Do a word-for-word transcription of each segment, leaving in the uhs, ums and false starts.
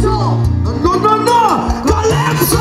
Calypso! No, no, no! Calypso!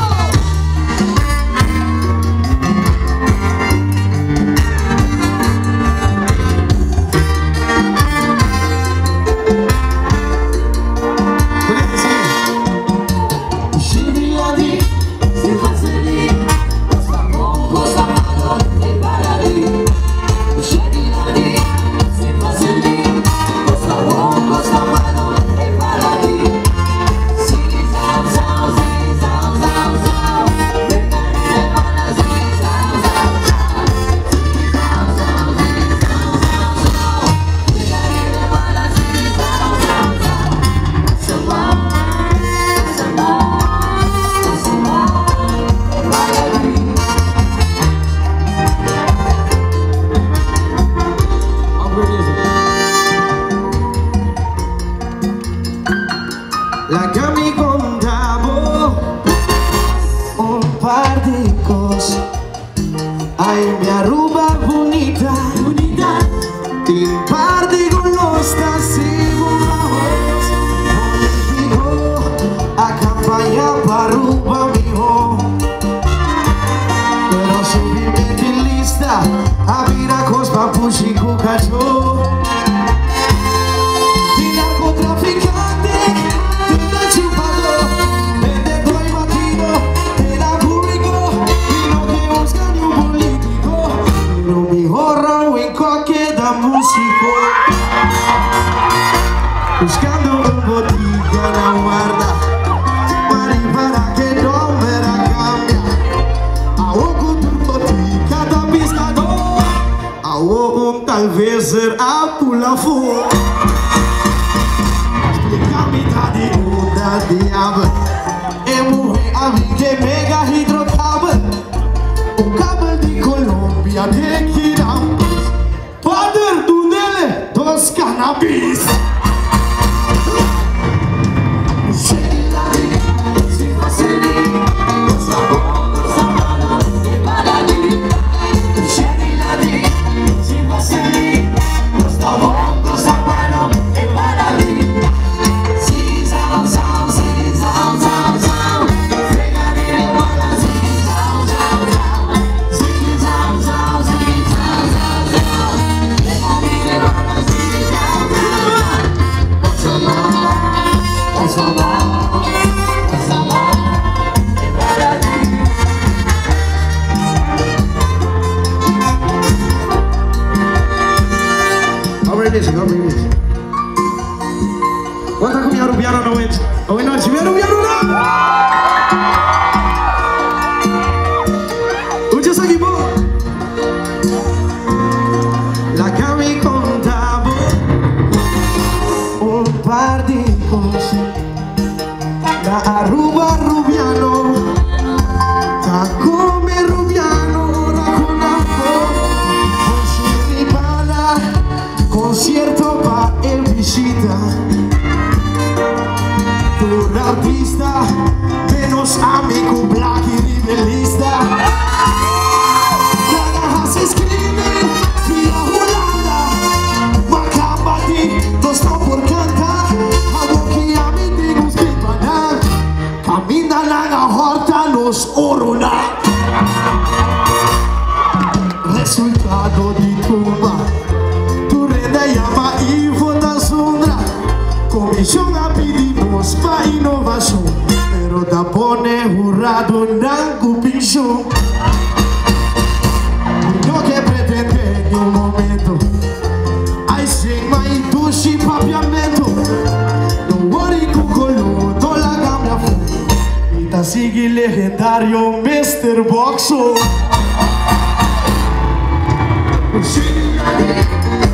La que me contaba un par de cosas. Ay, mi Aruba bonita, bonita. Tin par de golostas y burros. Digo, a campaña para Aruba, mijo. Pero subime de lista, a mira cospa pushi cucacho. Buscando un botica na guarda, mari para que no me la cambia. Awo con tu botica da pescador, awo um talvez ser a pula fo. Explica-me tá de muda diabo, é morrer a mim que mega hidrocável. O cabo de Colômbia de Quirambos, padre do nele dos cannabis. Guarda come arrabbiano a noi, a noi non ci arrabbiano no! Uccia sa chi può? La che mi contavo un par di cose da Aruba a Rubiano, da come Rubiano ora con la voce di pana, concierto pa' el visita. Un artista menos amigo, black y nivelista. Cada se escribe via Holanda, Macabati, dos no por cantar. Algo que a mí te nos gripan, camina la horta nos oruna. Resultado de tumba, tu rende llama y vota sombra. Comisión a pedimos pa' innovación, pero da pone jurado na cupicho. Lo que pretende en un momento, I say my dushi papiamento. No worry cucolo, no la gambia fu. Y ta sigue legendario mister Boxo.